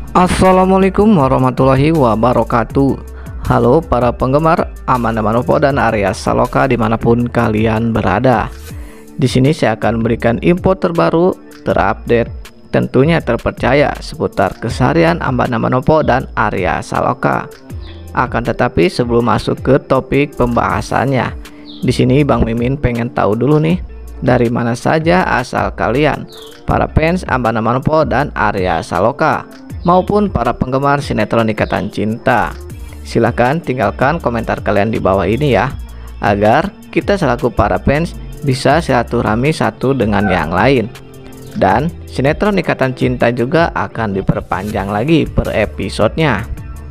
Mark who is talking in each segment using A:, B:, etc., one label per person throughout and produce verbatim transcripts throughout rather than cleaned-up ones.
A: Assalamualaikum warahmatullahi wabarakatuh. Halo para penggemar Amanda Manopo dan Arya Saloka dimanapun kalian berada. Di sini saya akan memberikan info terbaru, terupdate, tentunya terpercaya seputar keseharian Amanda Manopo dan Arya Saloka. Akan tetapi sebelum masuk ke topik pembahasannya, di sini Bang Mimin pengen tahu dulu nih, dari mana saja asal kalian, para fans Amanda Manopo dan Arya Saloka, maupun para penggemar sinetron Ikatan Cinta. Silahkan tinggalkan komentar kalian di bawah ini ya, agar kita selaku para fans bisa silaturahmi satu dengan yang lain. Dan sinetron Ikatan Cinta juga akan diperpanjang lagi per episodenya.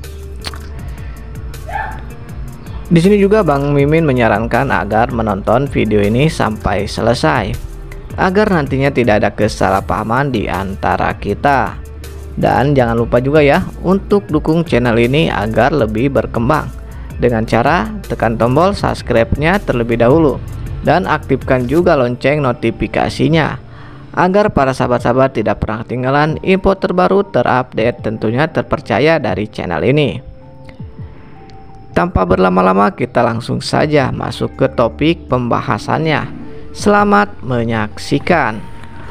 A: Di sini juga Bang Mimin menyarankan agar menonton video ini sampai selesai, agar nantinya tidak ada kesalahpahaman di antara kita. Dan jangan lupa juga ya untuk dukung channel ini agar lebih berkembang dengan cara tekan tombol subscribe-nya terlebih dahulu dan aktifkan juga lonceng notifikasinya agar para sahabat-sahabat tidak pernah ketinggalan info terbaru, terupdate, tentunya terpercaya dari channel ini. Tanpa berlama-lama kita langsung saja masuk ke topik pembahasannya. Selamat menyaksikan.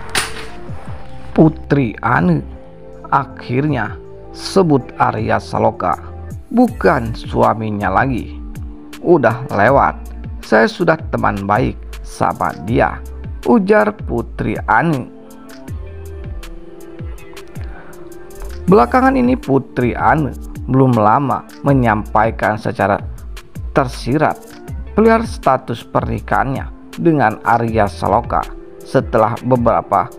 B: Putri Anu akhirnya sebut Arya Saloka bukan suaminya lagi. Udah lewat, saya sudah teman baik sama dia, ujar Putri Anu. Belakangan ini Putri Anu belum lama menyampaikan secara tersirat perihal status pernikahannya dengan Arya Saloka setelah beberapa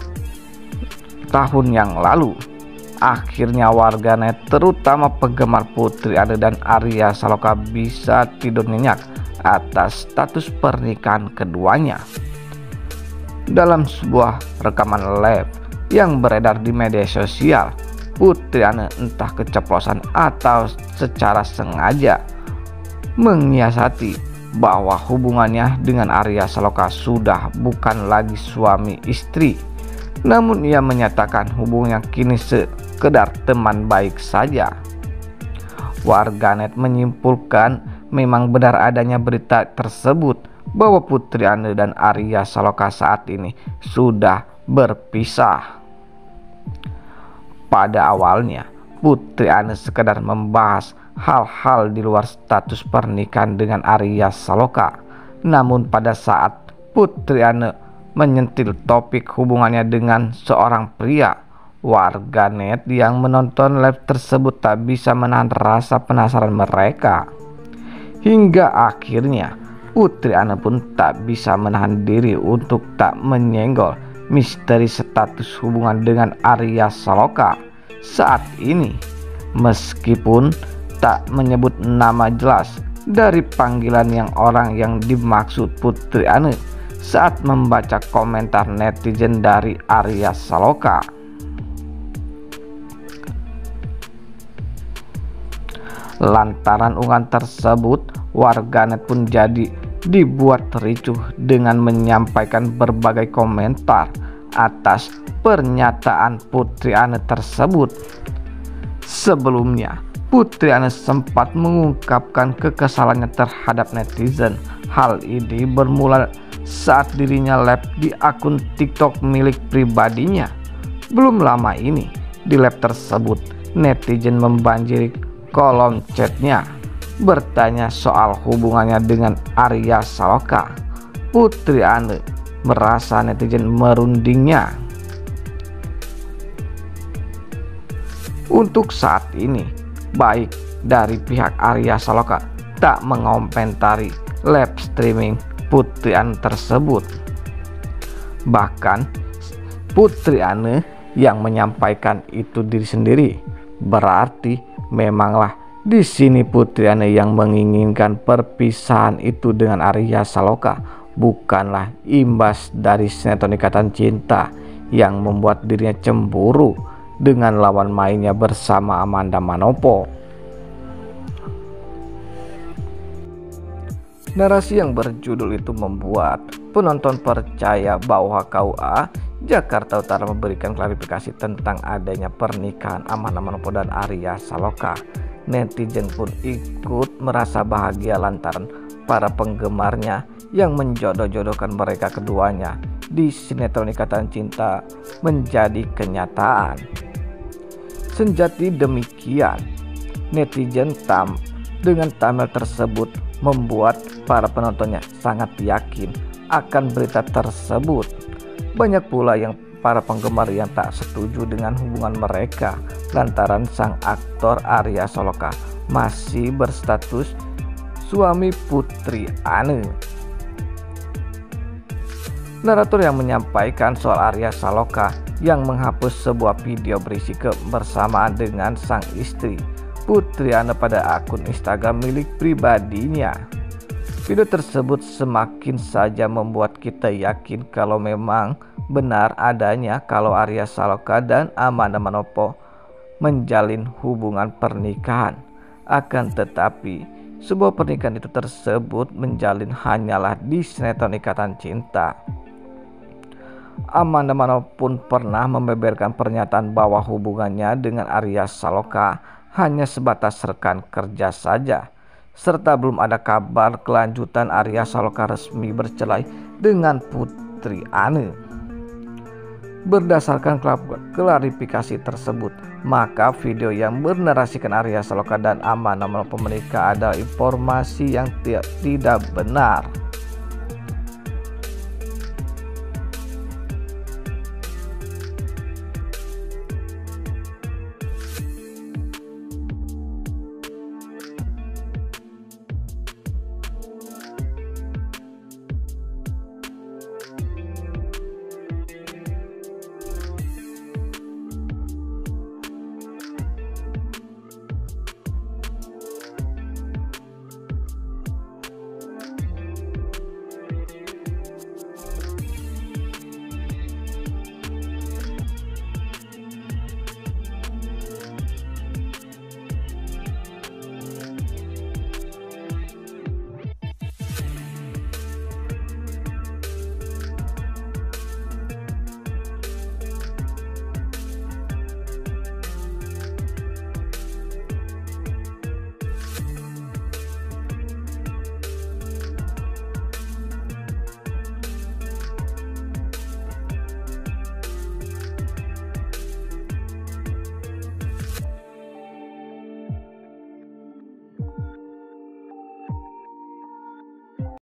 B: tahun yang lalu. Akhirnya warganet terutama penggemar Putri Anu dan Arya Saloka bisa tidur nyenyak atas status pernikahan keduanya. Dalam sebuah rekaman live yang beredar di media sosial, Putri Anu entah keceplosan atau secara sengaja menyiasati bahwa hubungannya dengan Arya Saloka sudah bukan lagi suami istri. Namun ia menyatakan hubungan kini sekedar teman baik saja. Warganet menyimpulkan memang benar adanya berita tersebut bahwa Putri Anu dan Arya Saloka saat ini sudah berpisah. Pada awalnya Putri Anu sekedar membahas hal-hal di luar status pernikahan dengan Arya Saloka. Namun pada saat Putri Anu menyentil topik hubungannya dengan seorang pria, warganet yang menonton live tersebut tak bisa menahan rasa penasaran mereka. Hingga akhirnya Putri Anu pun tak bisa menahan diri untuk tak menyenggol misteri status hubungan dengan Arya Saloka saat ini. Meskipun tak menyebut nama jelas dari panggilan yang orang yang dimaksud Putri Anu saat membaca komentar netizen dari Arya Saloka. Lantaran unggahan tersebut, warganet pun jadi dibuat ricuh dengan menyampaikan berbagai komentar atas pernyataan Putri Anu tersebut. Sebelumnya, Putri Anu sempat mengungkapkan kekesalannya terhadap netizen. Hal ini bermula saat dirinya live di akun TikTok milik pribadinya. Belum lama ini, di live tersebut netizen membanjiri kolom chatnya bertanya soal hubungannya dengan Arya Saloka. Putri Anu merasa netizen merundingnya. Untuk saat ini, baik dari pihak Arya Saloka tak mengomentari live streaming Putri Anu tersebut. Bahkan Putri Anu yang menyampaikan itu diri sendiri. Berarti memanglah di sini Putri Anu yang menginginkan perpisahan itu dengan Arya Saloka, bukanlah imbas dari sinetron Ikatan Cinta yang membuat dirinya cemburu dengan lawan mainnya bersama Amanda Manopo. Narasi yang berjudul itu membuat penonton percaya bahwa K U A Jakarta Utara memberikan klarifikasi tentang adanya pernikahan Amanda Manopo dan Arya Saloka. Netizen pun ikut merasa bahagia lantaran para penggemarnya yang menjodoh-jodohkan mereka keduanya di sinetron Ikatan Cinta menjadi kenyataan. Sejati demikian, netizen tam dengan thumbnail tersebut membuat para penontonnya sangat yakin akan berita tersebut. Banyak pula yang para penggemar yang tak setuju dengan hubungan mereka lantaran sang aktor Arya Saloka masih berstatus suami Putri Ane. Narator yang menyampaikan soal Arya Saloka yang menghapus sebuah video berisi kebersamaan dengan sang istri Putri Ane pada akun Instagram milik pribadinya. Video tersebut semakin saja membuat kita yakin kalau memang benar adanya kalau Arya Saloka dan Amanda Manopo menjalin hubungan pernikahan. Akan tetapi sebuah pernikahan itu tersebut menjalin hanyalah di sinetron Ikatan Cinta. Amanda Manopo pun pernah membeberkan pernyataan bahwa hubungannya dengan Arya Saloka hanya sebatas rekan kerja saja, serta belum ada kabar kelanjutan Arya Saloka resmi bercerai dengan Putri Ane. Berdasarkan klarifikasi tersebut, maka video yang bernarasikan Arya Saloka dan Amanda Manopo menikah adalah informasi yang tidak benar.